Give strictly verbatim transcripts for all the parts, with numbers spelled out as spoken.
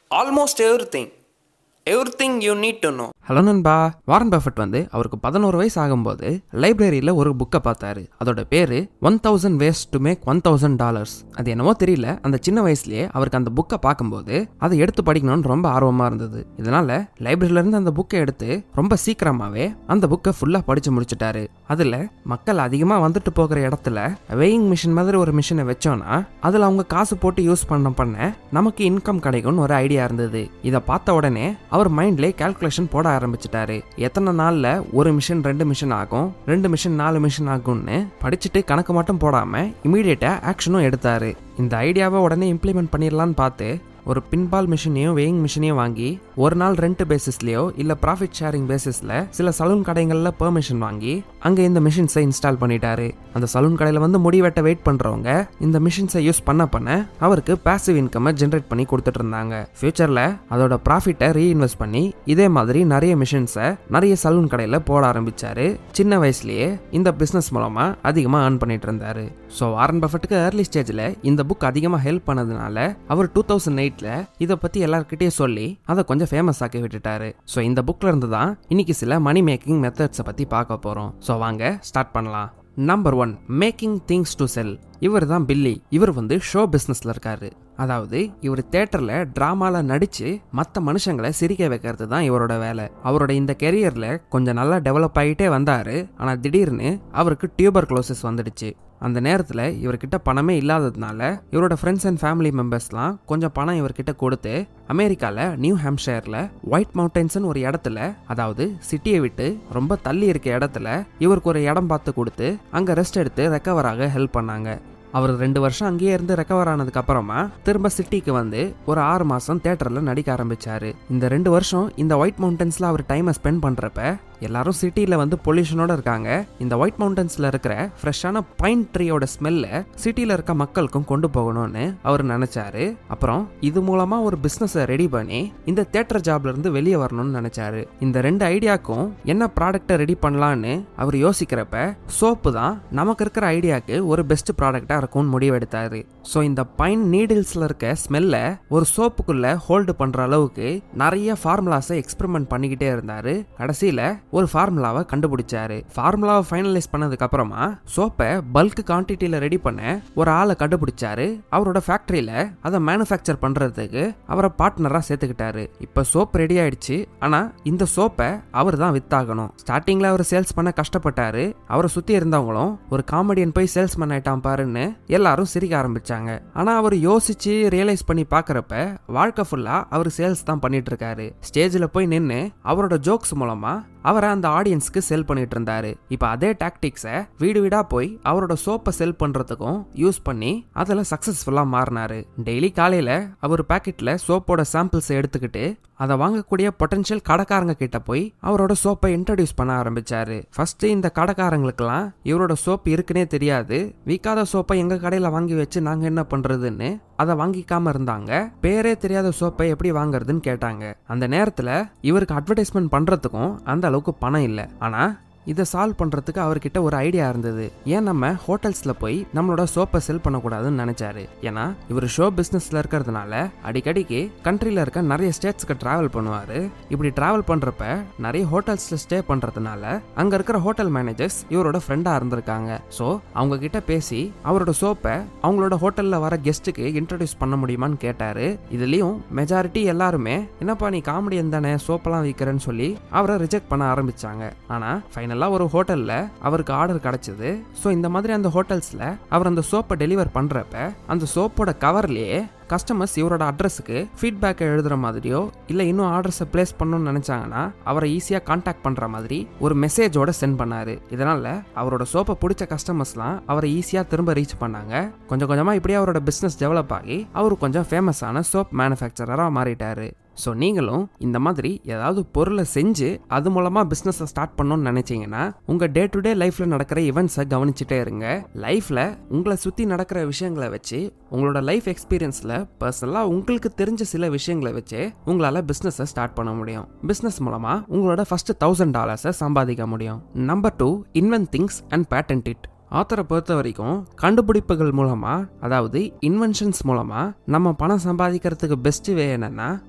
almost everything. Everything you need to know. Hello நண்பா. Warren Buffett வந்து அவருக்கு பதினோரு வயசு ஆகும்போது லைப்ரரியில் ஒரு புக்கை பார்த்தாரு. அதோட பேரு one thousand ways to make one thousand dollars. அது என்னவோ தெரியல, அந்த சின்ன வயசுலயே அவருக்கு அந்த புக்கை பார்க்கும்போது அதை எடுத்து படிக்கணும்னு ரொம்ப ஆர்வமா இருந்தது. இதனால லைப்ரரியில இருந்து அந்த புக்கை எடுத்து ரொம்ப சீக்கிரமாவே அந்த புக்கை ஃபுல்லா படிச்சு முடிச்சுட்டாரு. அதுல மக்கள் அதிகமா வந்துட்டு போகிற இடத்துல வெயிங் மிஷின் மாதிரி ஒரு மிஷினை வச்சோம்னா அதுல அவங்க காசு போட்டு யூஸ் பண்ண பண்ண நமக்கு இன்கம் கிடைக்கும்னு ஒரு ஐடியா இருந்தது. இதை பார்த்த உடனே அவர் மைண்ட்லேயே கால்குலேஷன் போட ஆரம்பிச்சிட்டாரு. எத்தனை நாள்ல ஒரு மிஷின் ரெண்டு மிஷின் ஆகும், ரெண்டு மிஷின் நாலு மிஷின் ஆகும்னு படிச்சுட்டு கணக்கு மட்டும் போடாம இமீடியட்டா ஆக்ஷனும் எடுத்தாரு. இந்த ஐடியாவை உடனே இம்ப்ளிமெண்ட் பண்ணிடலான்னு பார்த்து ஒரு பின்பால் மிஷினையும் வெயிங் மிஷினையும் வாங்கி ஒரு நாள் ரெண்ட் பேசிஸ்லயோ இல்ல ப்ராஃபிட் ஷேரிங் பேசிஸ்ல சில சலூன் கடைகள்ல பெர்மிஷன் வாங்கி அங்க இந்த மிஷின்ஸை இன்ஸ்டால் பண்ணிட்டாரு. அந்த சலூன் கடையில வந்து முடி வெட்ட வெயிட் பண்றவங்க இந்த மிஷின்ஸை யூஸ் பண்ண பண்ண அவருக்கு பாசிவ் இன்கம் ஜென்ரேட் பண்ணி கொடுத்துட்டு இருந்தாங்க. ஃபியூச்சர்ல அதோட ப்ராஃபிட்டை ரீஇன்வெஸ்ட் பண்ணி இதே மாதிரி நிறைய மிஷின்ஸை நிறைய சலூன் கடையில போட ஆரம்பிச்சாரு. சின்ன வயசுலயே இந்த பிசினஸ் மூலமா அதிகமா ஏர்ன் பண்ணிட்டு இருந்தாரு. ஸோ வாரன் பஃபெட்டுக்கு ஏர்லி ஸ்டேஜ்ல இந்த புக் அதிகமா ஹெல்ப் பண்ணதுனால அவர் டூ தௌசண்ட் எயிட்ல இதை பத்தி எல்லார்கிட்டயும் சொல்லி அதை கொஞ்சம் ஃபேமஸ் ஆக்கி விட்டுட்டாரு. ஸோ இந்த புக்ல இருந்து தான் இன்னைக்கு சில மணி மேக்கிங் மெத்தட்ஸை பத்தி பார்க்க போறோம். ஸோ வாங்க ஸ்டார்ட் பண்ணலாம். Number one, making things to sell. இவர் தான் பில்லி. இவர் வந்து ஷோ பிஸ்னஸ்ல இருக்காரு. அதாவது இவர் தியேட்டர்ல டிராமால நடிச்சு மற்ற மனுஷங்களை சிரிக்க வைக்கிறது தான் இவரோட வேலை. அவரோட இந்த கெரியர்ல கொஞ்சம் நல்லா டெவலப் ஆகிட்டே வந்தாரு. ஆனா திடீர்னு அவருக்கு டியூபர் குளோசிஸ் வந்துடுச்சு. அந்த நேரத்தில் இவர்கிட்ட பணமே இல்லாததுனால இவரோட ஃப்ரெண்ட்ஸ் அண்ட் ஃபேமிலி மெம்பர்ஸ்லாம் கொஞ்சம் பணம் இவர்கிட்ட கொடுத்து அமெரிக்காவில் நியூ ஹாம்ஷயர்ல ஒயிட் மவுண்டன்ஸ்னு ஒரு இடத்துல, அதாவது சிட்டியை விட்டு ரொம்ப தள்ளி இருக்க இடத்துல இவருக்கு ஒரு இடம் பார்த்து கொடுத்து அங்கே ரெஸ்ட் எடுத்து ரெக்கவர் ஆக ஹெல்ப் பண்ணாங்க. அவர் ரெண்டு வருஷம் அங்கேயே இருந்து ரெக்கவர் ஆனதுக்கு அப்புறமா திரும்ப சிட்டிக்கு வந்து ஒரு ஆறு மாசம் தியேட்டர்ல நடிக்க ஆரம்பிச்சாரு. இந்த ரெண்டு வருஷம் இந்த ஒயிட் மவுண்டன்ஸ்ல அவர் டைமை ஸ்பெண்ட் பண்றப்ப எல்லாரும் சிட்டியில வந்து பொல்யூஷனோட இருக்காங்க. இந்த ஒயிட் மவுண்டன்ஸ்ல இருக்கிற ஃப்ரெஷ்ஷான பைன் ட்ரீயோட ஸ்மெல்ல சிட்டியில இருக்க மக்களுக்கும் கொண்டு போகணும்னு அவர் நினைச்சாரு. அப்புறம் இது மூலமா ஒரு பிசினஸ் ரெடி பண்ணி இந்த தியேட்டர் ஜாப்ல இருந்து வெளியே வரணும்னு நினைச்சாரு. இந்த ரெண்டு ஐடியாக்கும் என்ன ப்ராடக்டை ரெடி பண்ணலான்னு அவர் யோசிக்கிறப்ப சோப்பு தான் நமக்கு இருக்கிற ஐடியாக்கு ஒரு பெஸ்ட் ப்ராடக்டா இருக்கும்னு முடிவெடுத்தாரு. ஸோ இந்த பைன் நீடில்ஸ்ல இருக்க ஸ்மெல்ல ஒரு சோப்புக்குள்ள ஹோல்டு பண்ற அளவுக்கு நிறைய ஃபார்முலாஸை எக்ஸ்பெரிமெண்ட் பண்ணிக்கிட்டே இருந்தாரு. கடைசியில ஒரு ஃபார்முலாவை கண்டுபிடிச்சாரு. ஃபார்முலாவை ஃபைனலைஸ் பண்ணதுக்கு அப்புறமா சோப்பை பல்க் குவான்டிட்டியில ரெடி பண்ண ஒரு ஆளை கண்டுபிடிச்சாரு. அவரோட ஃபேக்டரியில அதை மேனுஃபேக்சர் பண்றதுக்கு அவரை பார்ட்னரா சேர்த்துக்கிட்டாரு. இப்ப சோப் ரெடி ஆயிடுச்சு. ஆனா இந்த சோப்பை அவர் தான் வித்தாகணும். ஸ்டார்டிங்ல அவர் சேல்ஸ் பண்ண கஷ்டப்பட்டாரு. அவரை சுத்தி இருந்தவங்களும் ஒரு காமெடியன் போய் சேல்ஸ்மேன் ஆயிட்டான் பாருன்னு எல்லாரும் சிரிக்க ஆரம்பிச்சாங்க. ஆனா அவர் யோசிச்சு ரியலைஸ் பண்ணி பாக்குறப்ப வாழ்க்கை ஃபுல்லா அவர் சேல்ஸ் தான் பண்ணிட்டு இருக்காரு. ஸ்டேஜ்ல போய் நின்று அவரோட ஜோக்ஸ் மூலமா அவரை அந்த ஆடியன்ஸ்க்கு செல் பண்ணிட்டு இருந்தாரு. இப்ப அதே டாக்டிக்ஸை வீடு வீடா போய் அவரோட சோப்பை செல் பண்றதுக்கும் யூஸ் பண்ணி அதுல சக்சஸ்ஃபுல்லா மாறினாரு. டெய்லி காலையில அவர் பாக்கெட்ல சோப்போட சாம்பிள்ஸ் எடுத்துக்கிட்டு அதை வாங்கக்கூடிய பொட்டன்ஷியல் கடைக்காரங்க கிட்ட போய் அவரோட சோப்பை இன்ட்ரடியூஸ் பண்ண ஆரம்பிச்சாரு. ஃபர்ஸ்ட் இந்த கடைக்காரங்களுக்கெல்லாம் இவரோட சோப் இருக்குன்னே தெரியாது. விற்காத சோப்பை எங்க கடையில வாங்கி வச்சு நாங்க என்ன பண்றதுன்னு அதை வாங்கிக்காம இருந்தாங்க. பேரே தெரியாத சோப்பை எப்படி வாங்குறதுன்னு கேட்டாங்க. அந்த நேரத்துல இவருக்கு அட்வர்டைஸ்மெண்ட் பண்றதுக்கும் அந்த அளவுக்கு பணம் இல்லை. ஆனா இதை சால்வ் பண்றதுக்கு அவர்கிட்ட ஒரு ஐடியா இருந்தது. ஏன் நம்ம ஹோட்டல்ஸ்ல போய் நம்மளோட சோப்பை செல் பண்ணக்கூடாதுன்னு நினைச்சாரு. ஏன்னா இவர் ஷோ பிசினஸ்ல இருக்கிறதுனால அடிக்கடிக்கு கண்ட்ரில இருக்க நிறைய ஸ்டேட்ஸ்க்கு டிராவல் பண்ணுவாரு. இப்படி டிராவல் பண்றப்ப நிறைய ஹோட்டல்ஸ்ல ஸ்டே பண்றதுனால அங்க இருக்கிற ஹோட்டல் மேனேஜர்ஸ் இவரோட ஃப்ரெண்டா இருந்திருக்காங்க. ஸோ அவங்க கிட்ட பேசி அவரோட சோப்பை அவங்களோட ஹோட்டல்ல வர கெஸ்ட்டுக்கு இன்ட்ரடியூஸ் பண்ண முடியுமான்னு கேட்டாரு. இதுலயும் மெஜாரிட்டி எல்லாருமே என்னப்பா நீ காமெடியன் தானே சோப்பெல்லாம் விற்கிறேன்னு சொல்லி அவரை ரிஜெக்ட் பண்ண ஆரம்பிச்சாங்க. ஆனா ஃபைனலா ஒரு ஹோட்டல்ல அவருக்கு ஆர்டர் கிடைச்சது. சோ இந்த மாதிரி அந்த ஹோட்டல்ஸ்ல அவர் அந்த சோப்பை டெலிவர் பண்றப்ப அந்த சோப்போட கவர்லயே கஸ்டமர்ஸ் இவரோட அட்ரஸுக்கு ஃபீட்பேக்கை எழுதுற மாதிரியோ இல்லை இன்னும் ஆர்டர்ஸை பிளேஸ் பண்ணணும்னு நினைச்சாங்கன்னா அவரை ஈஸியாக கான்டாக்ட் பண்ற மாதிரி ஒரு மெசேஜோட சென்ட் பண்ணாரு. இதனால அவரோட சோப்பை பிடிச்ச கஸ்டமர்ஸ்லாம் அவரை ஈஸியாக திரும்ப ரீச் பண்ணாங்க. கொஞ்சம் கொஞ்சமா இப்படியே அவரோட பிசினஸ் டெவலப் ஆகி அவர் கொஞ்சம் ஃபேமஸான சோப் மேனுஃபேக்சரராக மாறிட்டாரு. ஸோ நீங்களும் இந்த மாதிரி ஏதாவது பொருளை செஞ்சு அது மூலமா பிஸ்னஸை ஸ்டார்ட் பண்ணணும்னு நினைச்சீங்கன்னா உங்க டே டு டே லைஃப்ல நடக்கிற இவெண்ட்ஸை கவனிச்சுட்டே இருங்க. லைஃப்ல உங்களை சுத்தி நடக்கிற விஷயங்களை வச்சு உங்களோட லைஃப் எக்ஸ்பீரியன்ஸ்ல பர்சனலா உங்களுக்கு தெரிஞ்ச சில விஷயங்களை வச்சு உங்களால பிசினஸை ஸ்டார்ட் பண்ண முடியும். பிசினஸ் மூலமா உங்களோட ஃபர்ஸ்ட் தௌசண்ட் டாலர்ஸை சம்பாதிக்க முடியும். Number two, invent things and patent it. ஆத்தரை பொறுத்த வரைக்கும் கண்டுபிடிப்புகள் மூலமா, அதாவது இன்வென்ஷன்ஸ் மூலமா நம்ம பணம் சம்பாதிக்கிறதுக்கு பெஸ்ட் வே என்னன்னா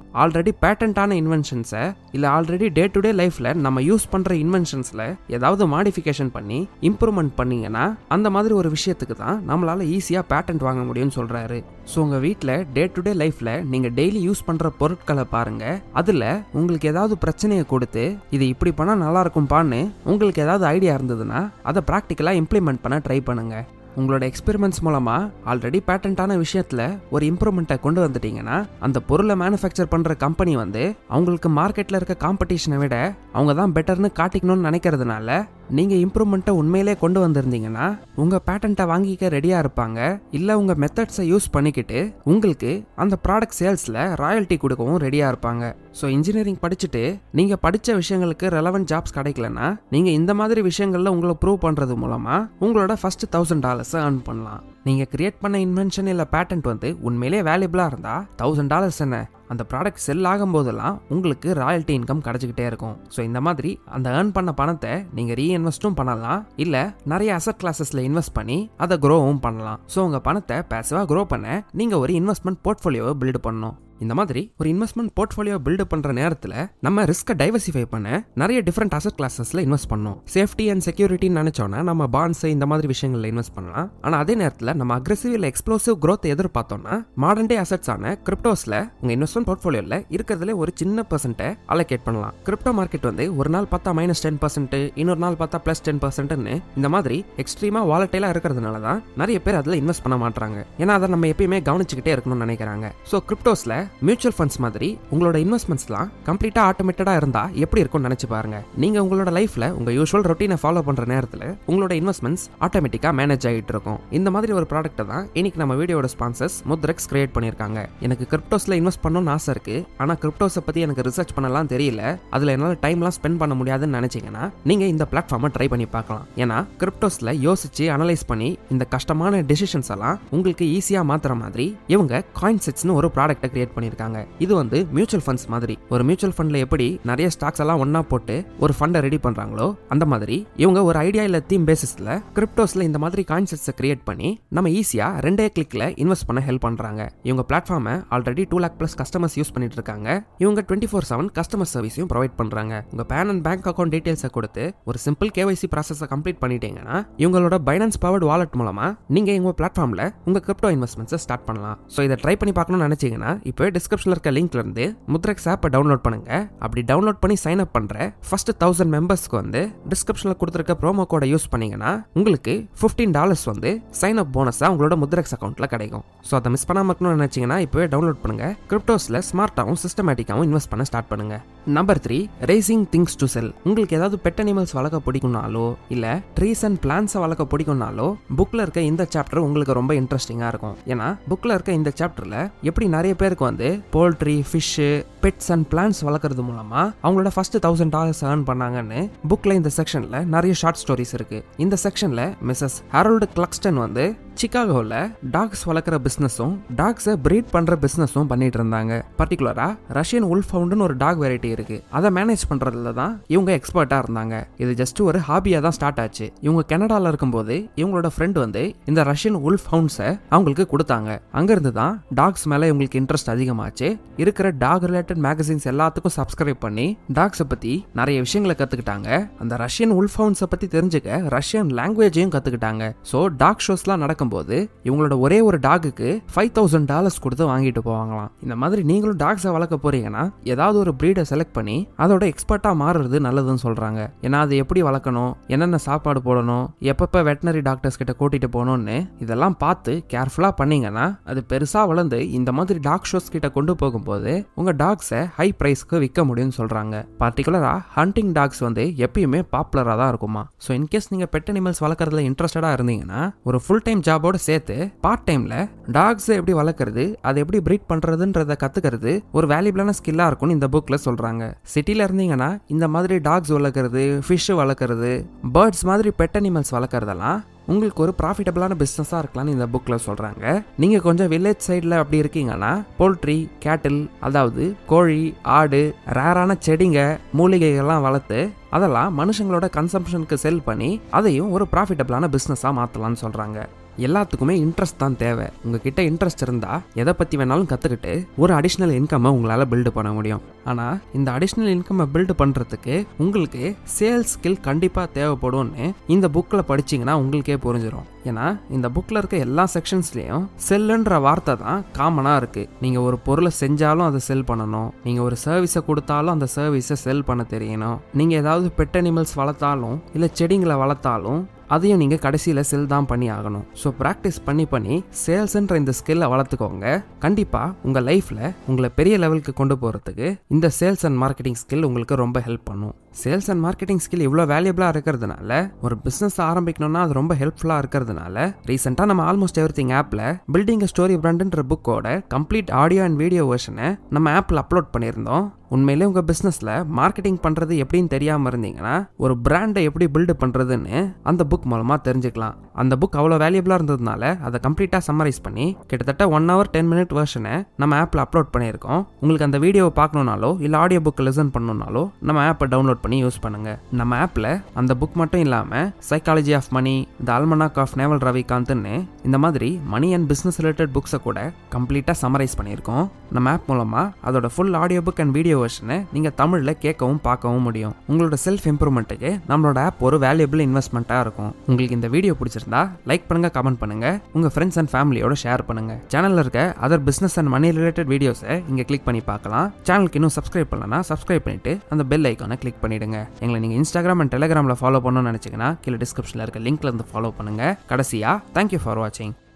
ஆல்ரெடி பேட்டன்டான இன்வென்ஷன்ஸை இல்லை ஆல்ரெடி டே டு டே லைஃப்பில் நம்ம யூஸ் பண்ணுற இன்வென்ஷன்ஸில் ஏதாவது மாடிஃபிகேஷன் பண்ணி இம்ப்ரூவ்மெண்ட் பண்ணிங்கன்னா அந்த மாதிரி ஒரு விஷயத்துக்கு தான் நம்மளால் ஈஸியாக பேட்டன்ட் வாங்க முடியும்னு சொல்கிறாரு. ஸோ உங்கள் வீட்டில் டே டு டே லைஃப்பில் நீங்கள் டெய்லி யூஸ் பண்ணுற பொருட்களை பாருங்கள். அதில் உங்களுக்கு ஏதாவது பிரச்சனையை கொடுத்து இது இப்படி பண்ணால் நல்லா இருக்கும்பான்னு உங்களுக்கு ஏதாவது ஐடியா இருந்ததுன்னா அதை ப்ராக்டிக்கலாக இம்ப்ளிமெண்ட் பண்ண ட்ரை பண்ணுங்கள். உங்களோட எக்ஸ்பெரிமெண்ட்ஸ் மூலமாக ஆல்ரெடி பேட்டன்டான விஷயத்தில் ஒரு இம்ப்ரூவ்மெண்ட்டை கொண்டு வந்துட்டீங்கன்னா அந்த பொருளை மேனுஃபேக்சர் பண்ணுற கம்பெனி வந்து அவங்களுக்கு மார்க்கெட்டில் இருக்க காம்படிஷனை விட அவங்க தான் பெட்டர்னு காட்டிக்கணும்னு நினைக்கிறதுனால நீங்கள் இம்ப்ரூவ்மெண்ட்டை உண்மையிலே கொண்டு வந்திருந்தீங்கன்னா உங்கள் பேட்டன்ட்டை வாங்கிக்க ரெடியாக இருப்பாங்க. இல்லை உங்கள் மெத்தட்ஸை யூஸ் பண்ணிக்கிட்டு உங்களுக்கு அந்த ப்ராடக்ட் சேல்ஸில் ராயல்ட்டி கொடுக்கவும் ரெடியாக இருப்பாங்க. ஸோ இன்ஜினியரிங் படிச்சுட்டு நீங்கள் படித்த விஷயங்களுக்கு ரெலவெண்ட் ஜாப்ஸ் கிடைக்கலன்னா நீங்கள் இந்த மாதிரி விஷயங்களில் உங்களை ப்ரூவ் பண்ணுறது மூலமாக உங்களோட ஃபஸ்ட்டு தௌசண்ட் டாலர்ஸை ஏர்ன் பண்ணலாம். நீங்கள் கிரியேட் பண்ண இன்வென்ஷன் இல்லை பேட்டன்ட் வந்து உண்மையிலே வேல்யூபிளாக இருந்தால் தௌசண்ட் டாலர்ஸ் என்ன அந்த ப்ராடக்ட் செல் ஆகும் போதெல்லாம் உங்களுக்கு ராயல்ட்டி இன்கம் கிடைச்சிக்கிட்டே இருக்கும். ஸோ இந்த மாதிரி அந்த ஏர்ன் பண்ண பணத்தை நீங்கள் ரீஇன்வெஸ்ட்டும் பண்ணலாம், இல்லை நிறைய அசட் கிளாஸஸில் இன்வெஸ்ட் பண்ணி அதை க்ரோவும் பண்ணலாம். ஸோ உங்கள் பணத்தை பேசிவாக க்ரோ பண்ண நீங்கள் ஒரு இன்வெஸ்ட்மெண்ட் போர்ட்ஃபோலியோவை பில்டு பண்ணணும். இந்த மாதிரி ஒரு இன்வெஸ்ட்மெண்ட் போர்ட்ஃபோலியோ பில்டு பண்ணுற நேரத்தில் நம்ம ரிஸ்க்கை டைவர்சிஃபை பண்ண நிறைய டிஃப்ரெண்ட் அசட் கிளாஸஸில் இன்வெஸ்ட் பண்ணணும். சேஃப்டி அண்ட் செக்யூரிட்டின்னு நினச்சோன்னா நம்ம பாண்ட்ஸ் இந்த மாதிரி விஷயங்களில் இன்வெஸ்ட் பண்ணலாம். ஆனால் அதே நேரத்தில் நம்ம அக்ரெசிவ் இல்லை எக்ஸ்ப்ளோசிவ் க்ரோத் எதிர்பார்த்தோம்னா மாடர்ன் டே அசட்ஸான கிரிப்டோஸில் உங்கள் இன்வெஸ்ட்மெண்ட் போர்ட்ஃபோலியோவில் இருக்கிறதுல ஒரு சின்ன பர்சன்ட்டை அலோகேட் பண்ணலாம். கிரிப்டோ மார்க்கெட் வந்து ஒரு நாள் பார்த்தா மைனஸ் டென் பர்சன்ட் இன்னொரு நாள் பார்த்தா பிளஸ் டென் பர்சன்ட்னு இந்த மாதிரி எக்ஸ்ட்ரீமாக வாலட்டைலாக இருக்கிறதுனால தான் நிறைய பேர் அதில் இன்வெஸ்ட் பண்ண மாட்டாங்க. ஏன்னா அதை நம்ம எப்பயுமே கவனிச்சுக்கிட்டே இருக்கணும்னு நினைக்கிறாங்க. ஸோ கிரிப்டோஸில் மியூச்சுவல் ஃபண்ட்ஸ் மாதிரி உங்களோட இன்வெஸ்ட்மெண்ட்ஸ்லாம் கம்ப்ளீட்டா ஆட்டோமேட்டடா இருந்தா எப்படி இருக்கும்னு நினைச்சு பாருங்க. நீங்க உங்களோட லைஃப்ல உங்க யூஷுவல் ரொட்டீனை ஃபாலோ பண்ற நேரத்துல உங்களோட இன்வெஸ்ட்மெண்ட்ஸ் ஆட்டோமேட்டிக்கா மேனேஜ் ஆகிட்டு இருக்கும். இந்த மாதிரி ஒரு ப்ராடக்ட்டை தான் இன்னைக்கு நம்ம வீடியோட ஸ்பான்சர்ஸ் முத்ரெக்ஸ் கிரியேட் பண்ணியிருக்காங்க. எனக்கு கிரிப்டோஸ்ல இன்வெஸ்ட் பண்ணணும்னு ஆசை இருக்கு, ஆனா கிரிப்டோஸை பத்தி எனக்கு ரிசர்ச் பண்ணலாம் தெரியல, அதுல என்னால டைம்லாம் ஸ்பெண்ட் பண்ண முடியாதுன்னு நினைச்சீங்கன்னா நீங்க இந்த பிளாட்ஃபார்மை ட்ரை பண்ணி பார்க்கலாம். ஏன்னா கிரிப்டோஸ்ல யோசிச்சு அனலைஸ் பண்ணி இந்த கஷ்டமான டெசிஷன்ஸ் எல்லாம் உங்களுக்கு ஈஸியா மாத்துற மாதிரி இவங்க காயின் செட்ஸ்னு ஒரு ப்ராடக்ட்டை கிரியேட் பண்ணியிருக்காங்க. இது வந்து மியூச்சுவல் ஃபண்ட்ஸ் மாதிரி. ஒரு மியூச்சுவல் ஃபண்ட்ல எப்படி நிறைய ஸ்டாக்ஸ் எல்லாம் ஒன்னா போட்டு ஒரு ஃபண்டை ரெடி பண்றாங்களோ அந்த மாதிரி இவங்க ஒரு ஐடியா இல்ல தீம் பேசிஸ்ல கிரிப்டோஸ்ல இந்த மாதிரி கான்செப்ட்ஸை கிரியேட் பண்ணி நம்ம ஈஸியா ரெண்டே கிளிக்ல இன்வெஸ்ட் பண்ண ஹெல்ப் பண்றாங்க. இவங்க பிளாட்ஃபார்மை already two lakh plus customers use பண்ணிட்டு இருக்காங்க. இவங்க டுவெண்ட்டி ஃபோர் செவன் கஸ்டமர் சர்வீஸையும் ப்ரொவைட் பண்றாங்க. உங்க பேன் அண்ட் பேங்க் அக்கௌண்ட் டீடைல்ஸை கொடுத்து ஒரு சிம்பிள் கேஒய்சி ப்ராசஸை கம்ப்ளீட் பண்ணிட்டீங்கன்னா இவங்களோட பைனான்ஸ் பவர்ட் வாலெட் மூலமா நீங்க இவங்க பிளாட்ஃபார்ம்ல உங்க கிரிப்டோ இன்வெஸ்ட்மெண்ட்ஸை ஸ்டார்ட் பண்ணலாம். ஸோ இதை ட்ரை பண்ணி பார்க்கணும்னு நினைச்சீங்கன்னா இப்போ டிஸ்கிரிப்ஷன்ல இருக்க லிங்க்ல இருந்து முத்ரெக்ஸ் ஆப்பை டவுன்லோட் பண்ணுங்க. அப்படி டவுன்லோட் பண்ணி சைன் அப் பண்ற ஃபர்ஸ்ட் தௌசண்ட் மெம்பர்ஸ்க்கு வந்து டிஸ்கிரிப்ஷன்ல கொடுத்திருக்க ப்ரோமோ கோட யூஸ் பண்ணீங்கன்னா உங்களுக்கு பிப்டீன் டாலர்ஸ் வந்து சைன் அப் போனஸா உங்களோட முத்ரெக்ஸ் அக்கௌண்ட்ல கிடைக்கும். ஸோ அதை மிஸ் பண்ணாம இருக்கணும்னு நினைச்சீங்கன்னா இப்பவே டவுன்லோட் பண்ணுங்க. கிரிப்டோஸ்ல ஸ்மார்ட்டாகவும் சிஸ்டமேட்டிக்காகவும் இன்வெஸ்ட் பண்ண ஸ்டார்ட் பண்ணுங்க. Number three, raising things to sell. உங்களுக்கு ஏதாவது பெட் அனிமல்ஸ் வளர்க்க பிடிக்கும்னாலோ இல்ல ட்ரீஸ் அண்ட் பிளான்ஸை வளர்க்க பிடிக்கும்னாலோ புக்ல இருக்க இந்த சாப்டர் உங்களுக்கு ரொம்ப இன்ட்ரெஸ்டிங்கா இருக்கும். ஏன்னா புக்ல இருக்க இந்த சாப்டர்ல எப்படி நிறைய பேருக்கு வந்து poultry, fish, pets and plants வளர்க்கறது மூலமா அவங்களோட ஃபர்ஸ்ட் தௌசண்ட் டாலர்ஸ் ஏர்ன் பண்ணாங்கன்னு புக்ல இந்த செக்ஷன்ல நிறைய ஷார்ட் ஸ்டோரிஸ் இருக்கு. இந்த செக்ஷன்ல மிஸ்ஸஸ் ஹாரோல்டு கிளக்ஸ்டன் வந்து சிகாகோல டாக்ஸ் வளர்க்குற பிசினஸும் டாக்ஸை பிரீட் பண்ற பிசினஸும் பண்ணிட்டு இருந்தாங்க. பர்டிகுலரா ரஷ்யன் உல்ஃப் ஹவுண்ட்னு ஒரு டாக் வெரைட்டி இருக்கு. அதை மேனேஜ் பண்றதுல தான் இவங்க எக்ஸ்பர்ட்டா இருந்தாங்க. இது ஜஸ்ட் ஒரு ஹாபியா தான் ஸ்டார்ட் ஆச்சு. இவங்க கனடால இருக்கும்போது இவங்களோட ஃப்ரெண்ட் வந்து இந்த ரஷ்யன் உல்ஃப் ஹவுண்ட்ஸை அவங்களுக்கு கொடுத்தாங்க. அங்கிருந்து தான் டாக்ஸ் மேல இவங்களுக்கு இன்ட்ரெஸ்ட் அதிகமாச்சு. இருக்கிற டாக் ரிலேட்டட் மேகசின்ஸ் எல்லாத்துக்கும் சப்ஸ்கிரைப் பண்ணி டாக்ஸை பத்தி நிறைய விஷயங்களை கத்துக்கிட்டாங்க. அந்த ரஷ்யன் உல்ஃப் ஹவுண்ட்ஸை பத்தி தெரிஞ்சுக்க ரஷ்யன் லாங்குவேஜையும் கத்துக்கிட்டாங்க. ஸோ டாக் ஷோஸ்லாம் நடக்கும் போது இவங்களோட ஒரே ஒரு டாகுக்கு ஃபைவ் தௌசண்ட் டாலர்ஸ் கொடுத்து வாங்கிட்டு போவாங்களாம். இந்த மாதிரி நீங்களும் டாக்ஸை வளர்க்க போறீங்கன்னா ஏதாவது ஒரு பிரீடை செலக்ட் பண்ணி அதோட எக்ஸ்பர்ட்டா மாறுறது நல்லதுன்னு சொல்றாங்க. ஏன்னா அது எப்படி வளர்க்கணும், என்னென்ன சாப்பாடு போடணும், எப்பப்ப வெட்டினரி டாக்டர்ஸ் கிட்ட கூட்டிட்டு போகணும்னு இதெல்லாம் பார்த்து கேர்ஃபுல்லா பண்ணீங்கன்னா அது பெருசா வளர்ந்து இந்த மாதிரி டாக் ஷோஸ் கிட்ட கொண்டு போகும்போது உங்க டாக்ஸை ஹை பிரைஸ்க்கு விற்க முடியும்னு சொல்றாங்க. பர்டிகுலரா ஹண்டிங் டாக்ஸ் வந்து எப்பயுமே பாப்புலரா தான் இருக்குமா. ஸோ இன்கேஸ் நீங்க பெட் அனிமல்ஸ் வளர்க்கறதுல இன்ட்ரெஸ்டடா இருந்தீங்கன்னா ஒரு ஃபுல் டைம் ஜாபோட சேர்த்து பார்ட் டைம்ல டாக்ஸ் எப்படி வளர்க்கறது, அதை எப்படி பிரீட் பண்றதுன்றத கத்துக்கிறது ஒரு வேல்யூபிளான ஸ்கில்லா இருக்கும்னு இந்த புக்ல சொல்றாங்க. சிட்டில இருந்தீங்கன்னா இந்த மாதிரி டாக்ஸ் வளர்க்கறது, ஃபிஷ் வளர்க்கறது, பேர்ட்ஸ் மாதிரி பெட் அனிமல்ஸ் வளர்க்கறதெல்லாம் உங்களுக்கு ஒரு ப்ராஃபிட்டபிளான பிஸ்னஸாக இருக்கலாம்னு இந்த புக்கில் சொல்கிறாங்க. நீங்கள் கொஞ்சம் வில்லேஜ் சைடில் அப்படி இருக்கீங்கன்னா போல்ட்ரி, கேட்டில், அதாவது கோழி, ஆடு, ரேரான செடிங்க, மூலிகைகள்லாம் வளர்த்து அதெல்லாம் மனுஷங்களோட கன்சம்ஷனுக்கு செல் பண்ணி அதையும் ஒரு ப்ராஃபிட்டபிளான பிஸ்னஸாக மாற்றலாம்னு சொல்கிறாங்க. எல்லாத்துக்குமே இன்ட்ரெஸ்ட் தான் தேவை. உங்ககிட்ட இன்ட்ரெஸ்ட் இருந்தால் எதை பற்றி வேணாலும் கற்றுக்கிட்டு ஒரு அடிஷ்னல் இன்கம்மை உங்களால் பில்டு பண்ண முடியும். ஆனால் இந்த அடிஷ்னல் இன்கம்மை பில்டு பண்ணுறதுக்கு உங்களுக்கு சேல்ஸ் ஸ்கில் கண்டிப்பாக தேவைப்படும்னு இந்த புக்கில் படிச்சிங்கன்னா உங்களுக்கே புரிஞ்சிடும். ஏன்னா இந்த புக்கில் இருக்க எல்லா செக்ஷன்ஸ்லேயும் செல்லுன்ற வார்த்தை தான் காமனாக இருக்குது. நீங்கள் ஒரு பொருளை செஞ்சாலும் அதை செல் பண்ணணும், நீங்கள் ஒரு சர்வீஸை கொடுத்தாலும் அந்த சர்வீஸை செல் பண்ண தெரியணும், நீங்கள் ஏதாவது பெட் அனிமல்ஸ் வளர்த்தாலும் இல்லை செடிங்களை வளர்த்தாலும் அதையும் நீங்கள் கடைசியில் செல் தான் பண்ணி ஆகணும். ஸோ ப்ராக்டிஸ் பண்ணி பண்ணி சேல்ஸ்ன்ற இந்த ஸ்கில்லை வளர்த்துக்கோங்க. கண்டிப்பாக உங்கள் லைஃப்பில் உங்களை பெரிய லெவலுக்கு கொண்டு போகிறதுக்கு இந்த சேல்ஸ் அண்ட் மார்க்கெட்டிங் ஸ்கில் உங்களுக்கு ரொம்ப ஹெல்ப் பண்ணும். சேல்ஸ் அண்ட் மார்க்கெட்டிங் ஸ்கில் இவ்வளோ வேல்யூபிளாக இருக்கிறதுனால, ஒரு பிஸ்னஸ் ஆரம்பிக்கணும்னா அது ரொம்ப ஹெல்ப்ஃபுல்லாக இருக்கிறதுனால, ரீசெண்டாக நம்ம ஆல்மோஸ்ட் எவ்ரி திங் ஆப்பில் பில்டிங் அ ஸ்டோரி பிராண்ட்ன்ற புக்கோட கம்ப்ளீட் ஆடியோ அண்ட் வீடியோ வெர்ஷனை நம்ம ஆப்பில் அப்லோட் பண்ணியிருந்தோம். உண்மையிலே உங்கள் பிஸ்னஸில் மார்க்கெட்டிங் பண்ணுறது எப்படின்னு தெரியாமல் இருந்தீங்கன்னா ஒரு பிராண்டை எப்படி பில்டு பண்ணுறதுன்னு அந்த புக் மூலமாக தெரிஞ்சுக்கலாம். அந்த புக் அவ்வளோ வேல்யூபிளாக இருந்ததுனால அதை கம்ப்ளீட்டாக சம்மரைஸ் பண்ணி கிட்டத்தட்ட ஒன் ஹவர் டென் மினிட் வெர்ஷனை நம்ம ஆப்பில் அப்லோட் பண்ணியிருக்கோம். உங்களுக்கு அந்த வீடியோவை பார்க்கணுன்னாலோ இல்லை ஆடியோ புக் லிசன் பண்ணணுன்னாலோ நம்ம ஆப்பை டவுன்லோட் பண்ணி யூஸ் பண்ணுங்கள். நம்ம ஆப்பில் அந்த புக் மட்டும் இல்லாமல் psychology of money, the almanack of Naval ரவிகாந்த்னு இந்த மாதிரி மணி அண்ட் பிஸ்னஸ் ரிலேட்டட் புக்ஸை கூட கம்ப்ளீட்டாக சம்மரைஸ் பண்ணியிருக்கோம். நம்ம ஆப் மூலமாக அதோட full audio book and video வெர்ஷனை நீங்கள் தமிழில் கேட்கவும் பார்க்கவும் முடியும். உங்களோட செல்ஃப் இம்ப்ரூவ்மெண்ட்டுக்கு நம்மளோட ஆப் ஒரு வேல்யூபிள் இன்வெஸ்ட்மெண்ட்டாக இருக்கும். உங்களுக்கு இந்த வீடியோ பிடிச்சிருந்தா லைக் பண்ணுங்கள், கமெண்ட் பண்ணுங்கள், உங்கள் ஃப்ரெண்ட்ஸ் அண்ட் ஃபேமிலியோட ஷேர் பண்ணுங்கள். சேனலில் இருக்க other business and money related வீடியோஸை இங்கே கிளிக் பண்ணி பார்க்கலாம். சேனலுக்கு இன்னும் சப்ஸ்கிரைப் பண்ணலன்னா சப்ஸ்கிரைப் பண்ணிட்டு அந்த பெல் ஐக்கானை கிளிக் பண்ணிடுங்க. எங்களை நீங்கள் இன்ஸ்டாகிராம் அண்ட் டெலிகிராமில் ஃபாலோ பண்ணணும்னு நினச்சிங்கன்னா கீழே டிஸ்கிரிப்ஷனில் இருக்க லிங்க்ல இருந்து ஃபாலோ பண்ணுங்கள். கடைசியாக தேங்க்யூ ஃபார் வாட்சிங்.